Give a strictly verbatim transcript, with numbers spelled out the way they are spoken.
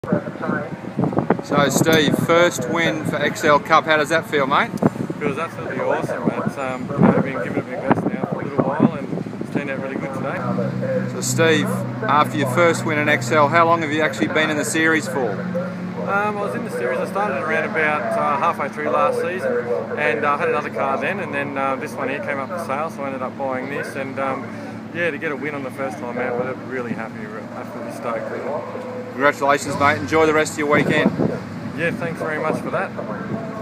So Steve, first win for X L Cup, how does that feel, mate? Feels absolutely awesome. It's um, I've been giving it a big rest now for a little while and it's turned out really good today. So Steve, after your first win in X L, how long have you actually been in the series for? Um, I was in the series, I started around about uh, halfway through last season and I uh, had another car then, and then uh, this one here came up for sale, so I ended up buying this, and um, yeah, to get a win on the first time out, but I'm really happy, absolutely stoked. Congratulations, mate. Enjoy the rest of your weekend. Yeah, thanks very much for that.